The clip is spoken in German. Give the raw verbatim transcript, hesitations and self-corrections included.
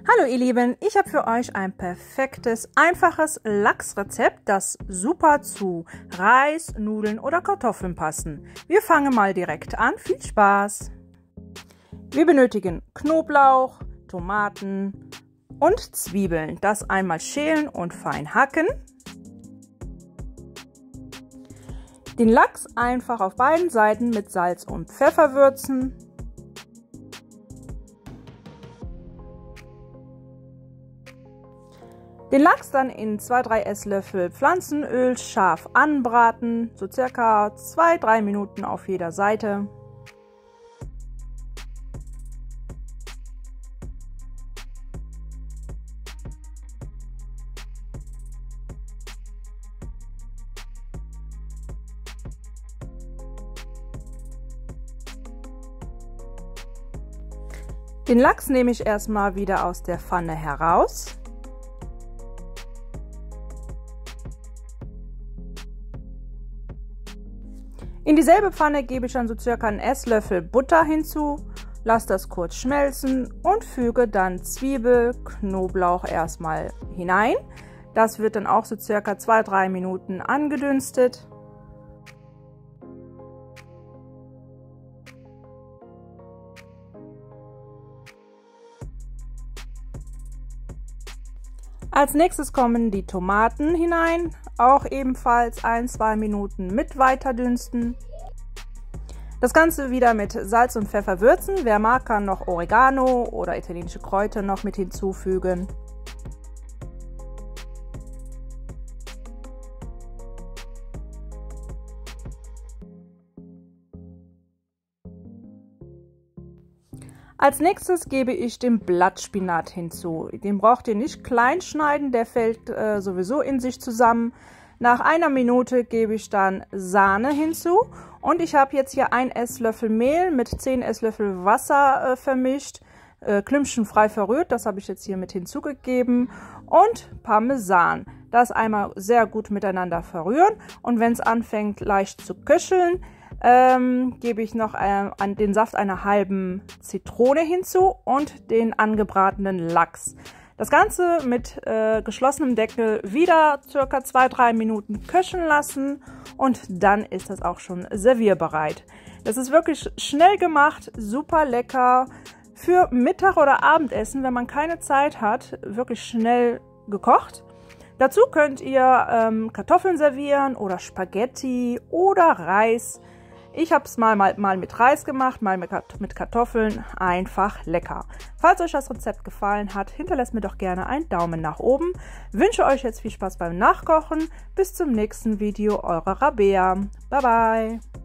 Hallo ihr Lieben, ich habe für euch ein perfektes, einfaches Lachsrezept, das super zu Reis, Nudeln oder Kartoffeln passen. Wir fangen mal direkt an. Viel Spaß! Wir benötigen Knoblauch, Tomaten und Zwiebeln. Das einmal schälen und fein hacken. Den Lachs einfach auf beiden Seiten mit Salz und Pfeffer würzen. Den Lachs dann in zwei bis drei Esslöffel Pflanzenöl scharf anbraten, so circa zwei bis drei Minuten auf jeder Seite. Den Lachs nehme ich erstmal wieder aus der Pfanne heraus. In dieselbe Pfanne gebe ich dann so circa einen Esslöffel Butter hinzu, lasse das kurz schmelzen und füge dann Zwiebel, Knoblauch erstmal hinein. Das wird dann auch so circa zwei bis drei Minuten angedünstet. Als nächstes kommen die Tomaten hinein, auch ebenfalls ein bis zwei Minuten mit weiter dünsten. Das Ganze wieder mit Salz und Pfeffer würzen. Wer mag, kann noch Oregano oder italienische Kräuter noch mit hinzufügen. Als nächstes gebe ich den Blattspinat hinzu. Den braucht ihr nicht klein schneiden, der fällt äh, sowieso in sich zusammen. Nach einer Minute gebe ich dann Sahne hinzu und ich habe jetzt hier ein Esslöffel Mehl mit zehn Esslöffel Wasser äh, vermischt, äh, klümpchenfrei verrührt, das habe ich jetzt hier mit hinzugegeben, und Parmesan. Das einmal sehr gut miteinander verrühren und wenn es anfängt leicht zu köcheln, Ähm, gebe ich noch äh, an den Saft einer halben Zitrone hinzu und den angebratenen Lachs. Das Ganze mit äh, geschlossenem Deckel wieder circa zwei bis drei Minuten köcheln lassen und dann ist das auch schon servierbereit. Das ist wirklich schnell gemacht, super lecker für Mittag oder Abendessen, wenn man keine Zeit hat, wirklich schnell gekocht. Dazu könnt ihr ähm, Kartoffeln servieren oder Spaghetti oder Reis. Ich habe es mal, mal, mal mit Reis gemacht, mal mit, mit Kartoffeln. Einfach lecker. Falls euch das Rezept gefallen hat, hinterlasst mir doch gerne einen Daumen nach oben. Wünsche euch jetzt viel Spaß beim Nachkochen. Bis zum nächsten Video, eure Rabea. Bye bye.